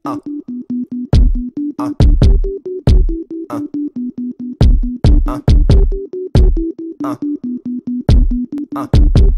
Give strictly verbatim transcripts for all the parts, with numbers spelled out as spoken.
uh, uh, uh, uh, uh, uh.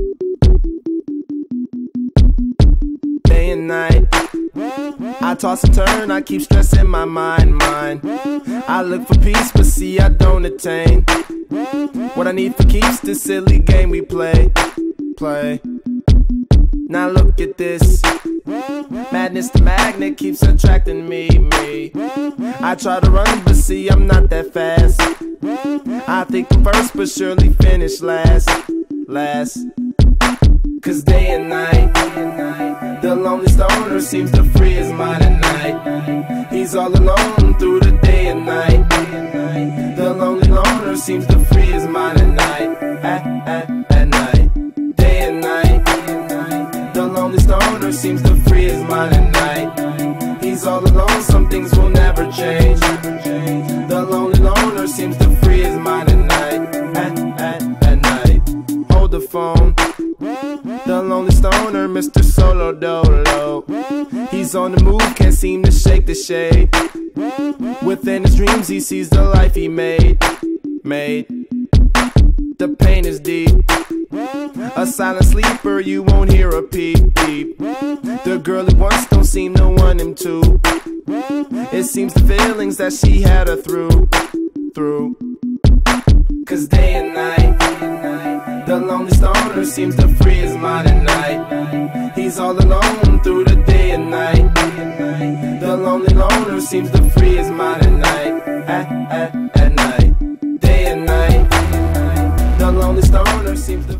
Day and night, I toss and turn, I keep stressing my mind, mind. I look for peace, but see I don't attain what I need for keeps this silly game we play, play. Now look at this, madness the magnet keeps attracting me, me. I try to run, but see I'm not that fast. I think I'm first, but surely finish last, last. Cause day and night, the lonely stoner seems to free his mind at night. He's all alone through the day and night. The lonely loner seems to free his mind at night, at, at, at night. Day and night, the lonely stoner seems to free his mind at night. He's all alone, some things will never change. The lonely loner seems to free his mind at night, at, at, at night. Hold the phone, the lonely stoner, Mister Solo Dolo. He's on the move, can't seem to shake the shade. Within his dreams he sees the life he made, made. The pain is deep, a silent sleeper, you won't hear a peep, peep. The girl he wants don't seem to want him to. It seems the feelings that she had her through, through. Cause day and night, the lonely stoner seems to free his mind at night. He's all alone through the day and night. The lonely loner seems to free his mind at night, at, at, at night. Day and night, the lonely stoner seems to